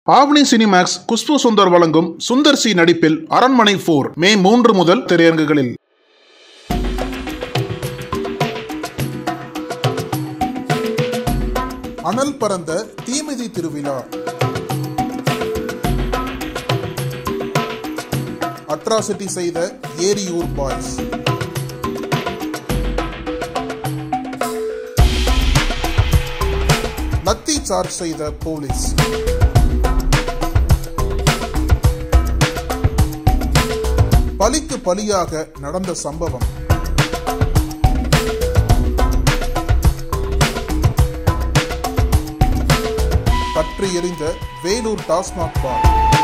ஆவணி Cinemax Khushbu Sundar வழங்கும் Sundar C நடிப்பில் அரண்மனை 4 மே 3 முதல் திரையரங்குகளில். அனல் பறந்த தீமிதி திருவிழா. அட்ராசிட்டி செய்த ஏரியூர் பாய்ஸ். லத்தி சார்ஜ் செய்த போலீஸ். பலிக்கு பலியாக நடந்த சம்பவம். பற்றி எறிந்த வேலூர் டாஸ்மாக் பார்.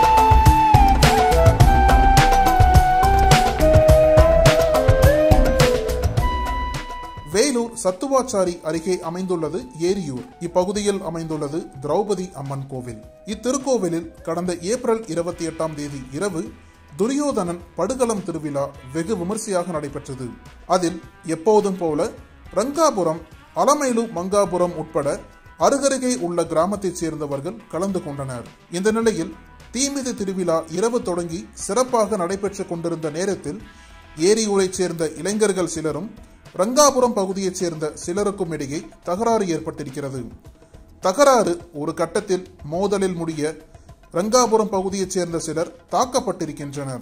வேலூர் சத்துவாச்சாரி அருகே அமைந்துள்ளது ஏரியூர். இப்பகுதியில் அமைந்துள்ளது திரௌபதி அம்மன் கோவில். இத்திருக்கோவிலில் கடந்த ஏப்ரல் 28 இரவு துரியோதனன் படுகளம் திருவிழா வெகு விமர்சையாக நடைபெற்றது. அதில் எப்போதும் போல ரங்காபுரம், அலமேலு மங்காபுரம் உட்பட அருகருகே உள்ள கிராமத்தைச் சேர்ந்தவர்கள் கலந்து கொண்டனர். இந்த நிலையில் தீமிதி திருவிழா இரவு தொடங்கி சிறப்பாக நடைபெற்றுக் கொண்டிருந்த நேரத்தில் ஏரியூரைச் சேர்ந்த இளைஞர்கள் சிலரும் ரங்காபுரம் பகுதியைச் சேர்ந்த சிலருக்கும் இடையே தகராறு ஏற்பட்டிருக்கிறது. தகராறு ஒரு கட்டத்தில் மோதலில் முடிய ரங்காபுரம் பகுதியைச் சேர்ந்த சிலர் தாக்கப்பட்டிருக்கின்றனர்.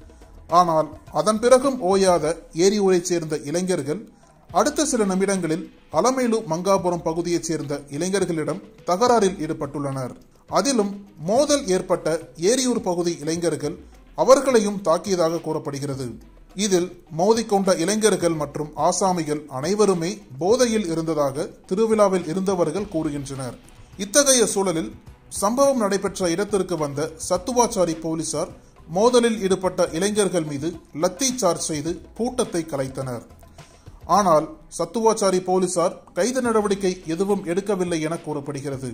ஆனால் அதன் பிறகும் ஓயாத ஏரியூரைச் சேர்ந்த இளைஞர்கள் அடுத்த சில நிமிடங்களில் அலமேலு மங்காபுரம் பகுதியைச் சேர்ந்த இளைஞர்களிடம் தகராறில் ஈடுபட்டுள்ளனர். அதிலும் மோதல் ஏற்பட்ட ஏரியூர் பகுதி இளைஞர்கள் அவர்களையும் தாக்கியதாக கூறப்படுகிறது. இதில் மோதிக்கொண்ட இளைஞர்கள் மற்றும் ஆசாமிகள் அனைவருமே போதையில் இருந்ததாக திருவிழாவில் இருந்தவர்கள் கூறுகின்றனர். இத்தகைய சூழலில் சம்பவம் நடைபெற்ற இடத்திற்கு வந்த சத்துவாச்சாரி போலீசார் மோதலில் ஈடுபட்ட இளைஞர்கள் மீது லத்தி சார்ஜ் செய்து கூட்டத்தை கலைத்தனர். ஆனால் சத்துவாச்சாரி போலீசார் கைது நடவடிக்கை எதுவும் எடுக்கவில்லை என கூறப்படுகிறது.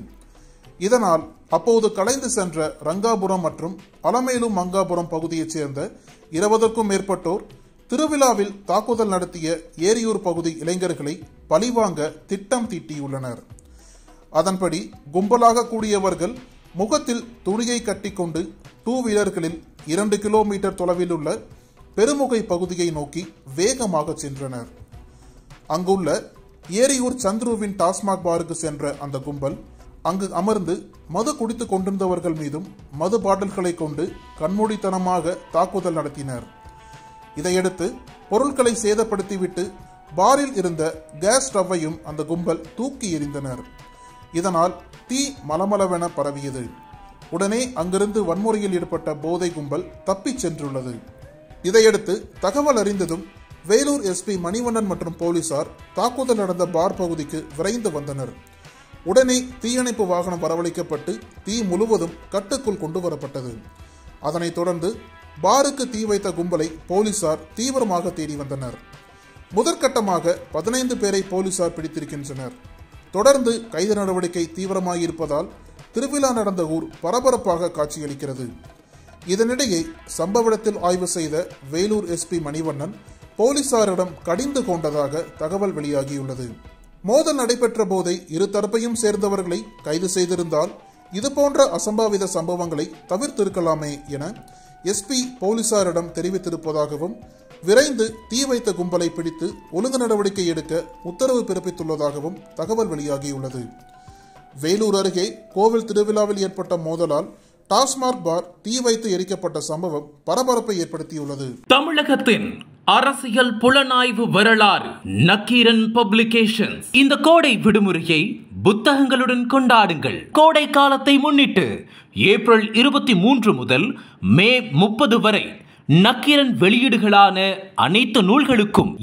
இதனால் அப்போது கலைந்து சென்ற ரங்காபுரம் மற்றும் அலமேலு மங்காபுரம் பகுதியைச் சேர்ந்த 20க்கும் மேற்பட்டோர் திருவிழாவில் தாக்குதல் நடத்திய ஏரியூர் பகுதி இளைஞர்களை பழிவாங்க திட்டம் தீட்டியுள்ளனர். அதன்படி கும்பலாக கூடியவர்கள் முகத்தில் துணியை கட்டிக்கொண்டு 2 வீலர்களில் 2 கிலோமீட்டர் தொலைவில் உள்ள பெருமுகை பகுதியை நோக்கி வேகமாக சென்றனர். அங்குள்ள ஏரியூர் சந்துருவின் டாஸ்மாக் பாருக்கு சென்ற அந்த கும்பல் அங்கு அமர்ந்து மது குடித்துக் கொண்டிருந்தவர்கள் மீதும் மது பாட்டில்களை கொண்டு கண்மூடித்தனமாக தாக்குதல் நடத்தினர். இதையடுத்து பொருட்களை சேதப்படுத்திவிட்டு பாரில் இருந்த கேஸ் ஸ்டவ்வையும் அந்த கும்பல் தூக்கி எறிந்தனர். இதனால் தீ மலமளவென பரவியது. உடனே அங்கிருந்து வன்முறையில் ஈடுபட்ட போதை கும்பல் தப்பிச் சென்றுள்ளது. இதையடுத்து தகவல் அறிந்ததும் வேலூர் எஸ்பி மணிவண்ணன் மற்றும் போலீசார் தாக்குதல் நடந்த பார் பகுதிக்கு விரைந்து வந்தனர். உடனே தீயணைப்பு வாகனம் வரவழைக்கப்பட்டு தீ முழுவதும் கட்டுக்குள் கொண்டு வரப்பட்டது. அதனைத் தொடர்ந்து பாருக்கு தீ வைத்த கும்பலை போலீசார் தீவிரமாக தேடி வந்தனர். முதற்கட்டமாக 15 பேரை போலீசார் பிடித்திருக்கின்றனர். தொடர்ந்து கைது நடவடிக்கை தீவிரமாகியிருப்பதால் திருவிழா நடந்த ஊர் பரபரப்பாக காட்சியளிக்கிறது. இதனிடையே சம்பவ இடத்தில் ஆய்வு செய்த வேலூர் எஸ்பி மணிவண்ணன் போலீசாரிடம் கடிந்து கொண்டதாக தகவல் வெளியாகியுள்ளது. மோதல் நடைபெற்ற போதை இரு தரப்பையும் சேர்ந்தவர்களை கைது செய்திருந்தால் இதுபோன்ற அசம்பாவித சம்பவங்களை தவிர்த்திருக்கலாமே என எஸ்பி போலீசாரிடம் தெரிவித்திருப்பதாகவும் விரைந்து தீ வைத்த கும்பலை பிடித்து ஒழுங்கு நடவடிக்கை எடுக்க உத்தரவு பிறப்பித்துள்ளதாகவும் தகவல் வெளியாகியுள்ளது. வேலூர் அருகே கோவில் திருவிழாவில் ஏற்பட்ட மோதலால் டாஸ்மாக் பார் தீ வைத்து எரிக்கப்பட்ட சம்பவம் பரபரப்பை ஏற்படுத்தியுள்ளது. தமிழகத்தின் அரசியல் புலனாய்வு வரலாறு நக்கீரன் பப்ளிகேஷன்ஸ். இந்த கோடை விடுமுறையை புத்தகங்களுடன் கொண்டாடுங்கள். கோடை காலத்தை முன்னிட்டு ஏப்ரல் 23 முதல் மே 30 வரை நக்கீரன் வெளியீடுகளான அனைத்து நூல்களுக்கும்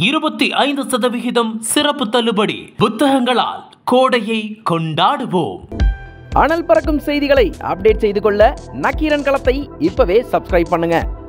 25% சிறப்பு தள்ளுபடி. புத்தகங்களால் கோடையை கொண்டாடுவோம். அனல் பறக்கும் செய்திகளை அப்டேட் செய்து கொள்ள நக்கீரன் களத்தை இப்பவே சப்ஸ்கிரைப் பண்ணுங்க.